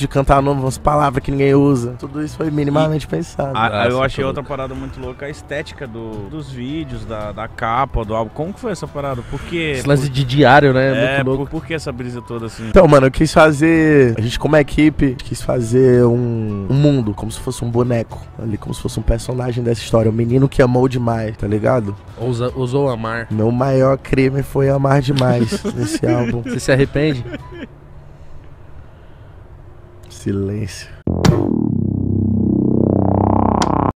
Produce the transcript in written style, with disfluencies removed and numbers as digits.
de cantar novas palavras que ninguém usa. Tudo isso foi minimamente pensado. Eu achei outra parada muito louca, a estética dos vídeos, da capa, do álbum. Como que foi essa parada? Por quê? Esse lance de diário, né? Muito louco. Por que essa brisa toda assim? Então, mano, eu quis fazer... A gente, como equipe, quis fazer um mundo, como se fosse um boneco ali, como se fosse um personagem dessa história. Um menino que amou demais, tá ligado? Ousou amar. Meu maior crime foi amar demais nesse álbum. Você se arrepende? Silêncio.